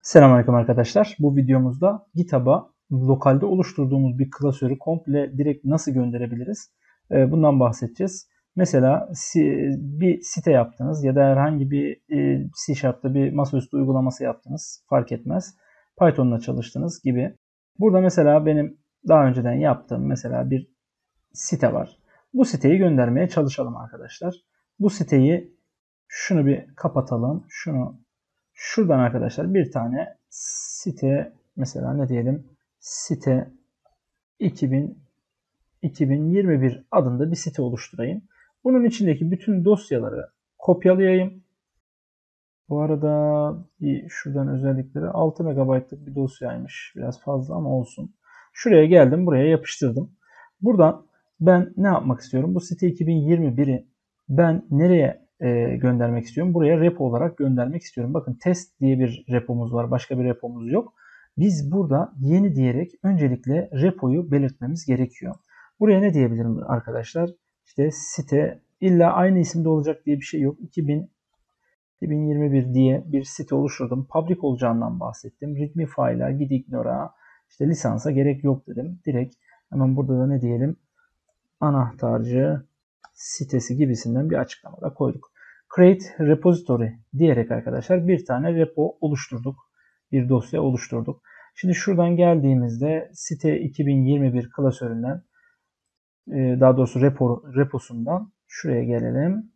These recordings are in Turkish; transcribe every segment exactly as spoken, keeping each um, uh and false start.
Selamünaleyküm arkadaşlar. Bu videomuzda GitHub'a lokalde oluşturduğumuz bir klasörü komple direkt nasıl gönderebiliriz? Bundan bahsedeceğiz. Mesela bir site yaptınız ya da herhangi bir C Sharp'ta bir masaüstü uygulaması yaptınız. Fark etmez. Python'la çalıştınız gibi. Burada mesela benim daha önceden yaptığım mesela bir site var. Bu siteyi göndermeye çalışalım arkadaşlar. Bu siteyi şunu bir kapatalım. Şunu Şuradan arkadaşlar bir tane site mesela ne diyelim site iki bin iki bin yirmi bir adında bir site oluşturayım. Bunun içindeki bütün dosyaları kopyalayayım. Bu arada bir şuradan özellikleri altı megabaytlık bir dosyaymış. Biraz fazla ama olsun. Şuraya geldim, buraya yapıştırdım. Buradan ben ne yapmak istiyorum? Bu site iki bin yirmi biri ben nereye e, göndermek istiyorum? Buraya repo olarak göndermek istiyorum. Bakın test diye bir repomuz var. Başka bir repomuz yok. Biz burada yeni diyerek öncelikle repoyu belirtmemiz gerekiyor. Buraya ne diyebilirim arkadaşlar? İşte site illa aynı isimde olacak diye bir şey yok. iki bin iki bin yirmi bir diye bir site oluşturdum. Public olacağından bahsettim. Readme file'a, git ignore'a, işte lisansa gerek yok dedim. Direkt hemen burada da ne diyelim? Anahtarcı sitesi gibisinden bir açıklamada koyduk. Create repository diyerek arkadaşlar bir tane repo oluşturduk. Bir dosya oluşturduk. Şimdi şuradan geldiğimizde site iki bin yirmi bir klasöründen daha doğrusu repo, reposundan şuraya gelelim.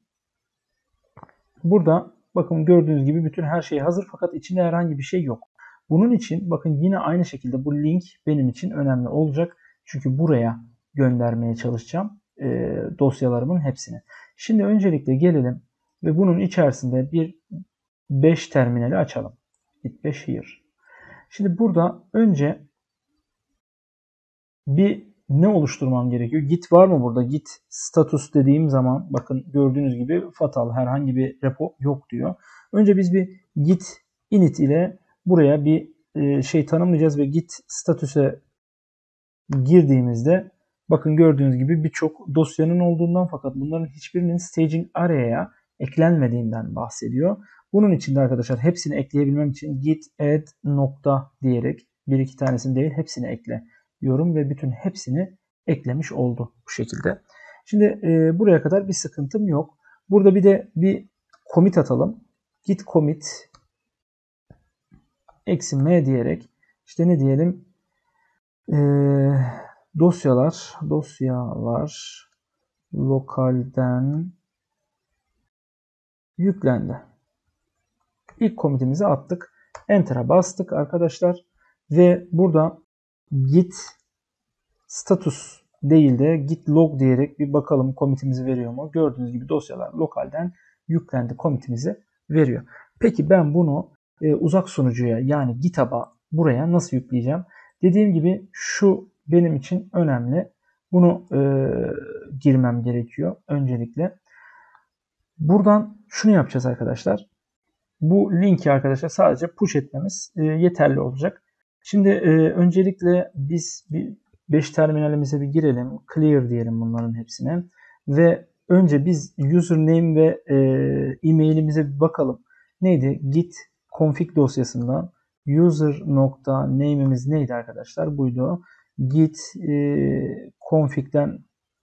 Burada bakın gördüğünüz gibi bütün her şey hazır fakat içinde herhangi bir şey yok. Bunun için bakın yine aynı şekilde bu link benim için önemli olacak. Çünkü buraya göndermeye çalışacağım e, dosyalarımın hepsini. Şimdi öncelikle gelelim ve bunun içerisinde bir bash terminali açalım. Git bash here. Şimdi burada önce bir ne oluşturmam gerekiyor? Git var mı burada? Git status dediğim zaman bakın gördüğünüz gibi fatal herhangi bir repo yok diyor. Önce biz bir git init ile buraya bir şey tanımlayacağız ve git statüse girdiğimizde bakın gördüğünüz gibi birçok dosyanın olduğundan fakat bunların hiçbirinin staging area'ya eklenmediğinden bahsediyor. Bunun için de arkadaşlar hepsini ekleyebilmem için git add nokta diyerek bir iki tanesini değil hepsini ekle diyorum ve bütün hepsini eklemiş oldu bu şekilde. Şimdi e, buraya kadar bir sıkıntım yok. Burada bir de bir commit atalım. Git commit eksi m diyerek işte ne diyelim e, dosyalar dosyalar lokalden yüklendi. İlk commit'imizi attık. Enter'a bastık arkadaşlar ve burada git status değil de git log diyerek bir bakalım commit'imizi veriyor mu? Gördüğünüz gibi dosyalar lokalden yüklendi commit'imizi veriyor. Peki ben bunu e, uzak sunucuya yani GitHub'a buraya nasıl yükleyeceğim? Dediğim gibi şu benim için önemli. Bunu e, girmem gerekiyor öncelikle. Buradan şunu yapacağız arkadaşlar. Bu linki arkadaşlar sadece push etmemiz e, yeterli olacak. Şimdi e, öncelikle biz bir bash terminalimize bir girelim. Clear diyelim bunların hepsine. Ve önce biz username ve e, e-mailimize bir bakalım. Neydi? Git config dosyasından user.name'imiz neydi arkadaşlar? Buydu. Git e, config'den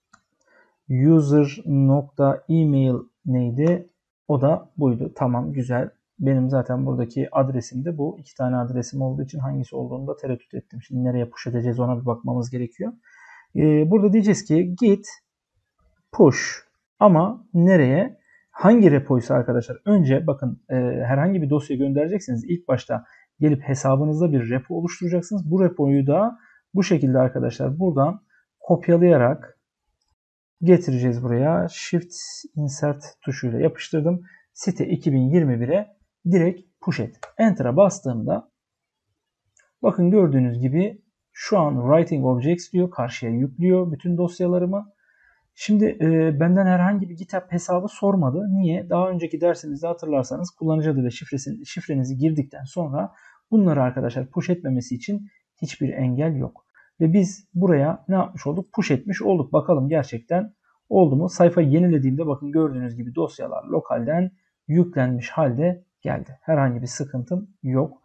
user.email neydi? O da buydu. Tamam, güzel. Benim zaten buradaki adresim de bu. İki tane adresim olduğu için hangisi olduğunu da tereddüt ettim. Şimdi nereye push edeceğiz ona bir bakmamız gerekiyor. Ee, burada diyeceğiz ki git push ama nereye? Hangi repoysa arkadaşlar önce bakın e, herhangi bir dosya göndereceksiniz. İlk başta gelip hesabınızda bir repo oluşturacaksınız. Bu repoyu da bu şekilde arkadaşlar buradan kopyalayarak getireceğiz buraya. Shift insert tuşuyla yapıştırdım. Site iki bin yirmi bire direkt push et. Enter'a bastığımda bakın gördüğünüz gibi şu an writing objects diyor. Karşıya yüklüyor bütün dosyalarımı. Şimdi e, benden herhangi bir GitHub hesabı sormadı. Niye? Daha önceki dersimizde hatırlarsanız kullanıcı adı ve şifresi, şifrenizi girdikten sonra bunları arkadaşlar push etmemesi için hiçbir engel yok. Ve biz buraya ne yapmış olduk? Push etmiş olduk. Bakalım gerçekten oldu mu? Sayfayı yenilediğimde bakın gördüğünüz gibi dosyalar lokalden yüklenmiş halde geldi. Herhangi bir sıkıntım yok.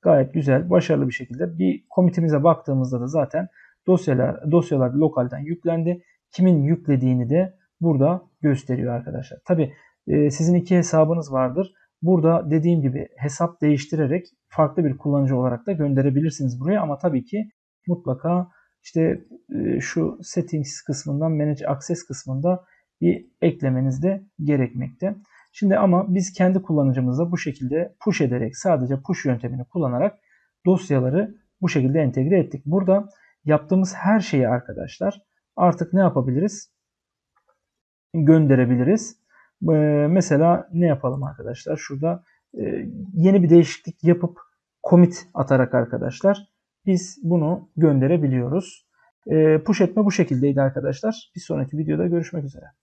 Gayet güzel, başarılı bir şekilde. Bir komitimize baktığımızda da zaten dosyalar dosyalar lokalden yüklendi. Kimin yüklediğini de burada gösteriyor arkadaşlar. Tabi e, sizin iki hesabınız vardır. Burada dediğim gibi hesap değiştirerek farklı bir kullanıcı olarak da gönderebilirsiniz buraya. Ama tabii ki mutlaka işte e, şu settings kısmından manage access kısmında bir eklemeniz de gerekmekte. Şimdi ama biz kendi kullanıcımızla bu şekilde push ederek, sadece push yöntemini kullanarak dosyaları bu şekilde entegre ettik. Burada yaptığımız her şeyi arkadaşlar artık ne yapabiliriz? Gönderebiliriz. Ee, mesela ne yapalım arkadaşlar? Şurada e, yeni bir değişiklik yapıp commit atarak arkadaşlar biz bunu gönderebiliyoruz. E, push etme bu şekildeydi arkadaşlar. Bir sonraki videoda görüşmek üzere.